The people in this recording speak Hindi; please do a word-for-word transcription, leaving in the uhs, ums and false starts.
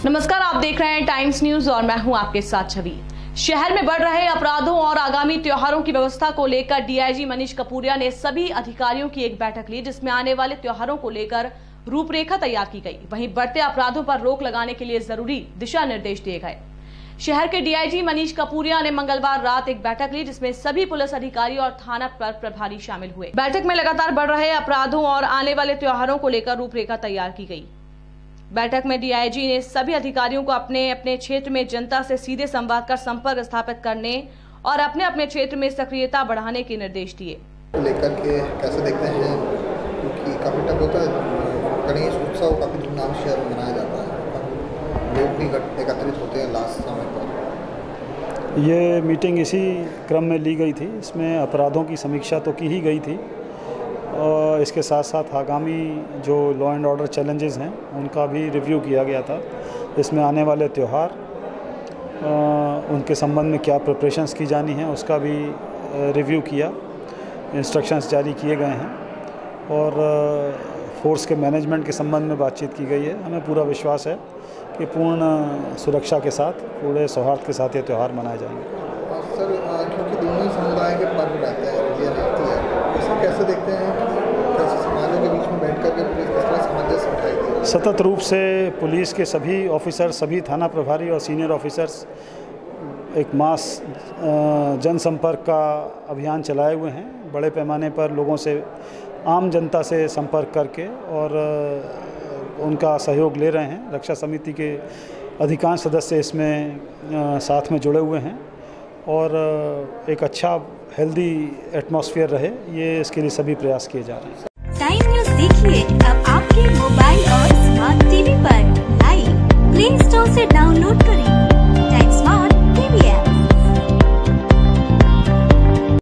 नमस्कार, आप देख रहे हैं टाइम्स न्यूज और मैं हूं आपके साथ छवि। शहर में बढ़ रहे अपराधों और आगामी त्योहारों की व्यवस्था को लेकर डीआईजी मनीष कपूरिया ने सभी अधिकारियों की एक बैठक ली, जिसमें आने वाले त्योहारों को लेकर रूपरेखा तैयार की गई। वहीं बढ़ते अपराधों पर रोक लगाने के लिए जरूरी दिशा निर्देश दिए गए। शहर के डीआईजी मनीष कपूरिया ने मंगलवार रात एक बैठक ली, जिसमें सभी पुलिस अधिकारी और थाना पर प्रभारी शामिल हुए। बैठक में लगातार बढ़ रहे अपराधों और आने वाले त्योहारों को लेकर रूपरेखा तैयार की गई। बैठक में डीआईजी ने सभी अधिकारियों को अपने अपने क्षेत्र में जनता से सीधे संवाद कर संपर्क स्थापित करने और अपने अपने क्षेत्र में सक्रियता बढ़ाने के निर्देश दिए। लेकर के कैसे देखते हैं, क्योंकि काफ़ी टफ होता है। गणेश उत्सव काफ़ी धूमधाम शहर में मनाया जाता है, लोग भी एकत्रित होते हैं लास्ट समय पर। ये मीटिंग इसी क्रम में ली गई थी। इसमें अपराधों की समीक्षा तो की ही गई थी और इसके साथ साथ आगामी जो लॉ एंड ऑर्डर चैलेंजेस हैं उनका भी रिव्यू किया गया था। इसमें आने वाले त्यौहार, उनके संबंध में क्या प्रिपरेशंस की जानी है उसका भी रिव्यू किया। इंस्ट्रक्शंस जारी किए गए हैं और फोर्स के मैनेजमेंट के संबंध में बातचीत की गई है। हमें पूरा विश्वास है कि पूर्ण सुरक्षा के साथ, पूरे सौहार्द के साथ ये त्यौहार मनाए जाएंगे। सर, क्योंकि दोनों ही समुदाय के पर्व रहते हैं, रिलीजन रहती है, इसे कैसे देखते हैं, कैसे समाजों के बीच में बैठ कर के पुलिस किस तरह सामंजस्य बिठाएगी? सतत रूप से पुलिस के सभी ऑफिसर, सभी थाना प्रभारी और सीनियर ऑफिसर्स एक मास जनसंपर्क का अभियान चलाए हुए हैं। बड़े पैमाने पर लोगों से, आम जनता से संपर्क करके और उनका सहयोग ले रहे हैं। रक्षा समिति के अधिकांश सदस्य इसमें साथ में जुड़े हुए हैं और एक अच्छा हेल्दी एटमॉस्फेयर रहे, ये इसके लिए सभी प्रयास किए जा रहे हैं। टाइम न्यूज़ देखिए अब आपके